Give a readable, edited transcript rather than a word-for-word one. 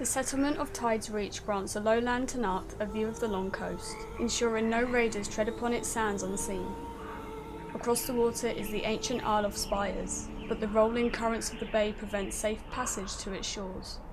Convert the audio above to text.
The settlement of Tides Reach grants the lowland Tanat a view of the long coast, ensuring no raiders tread upon its sands unseen. Across the water is the ancient Isle of Spires, but the rolling currents of the bay prevent safe passage to its shores.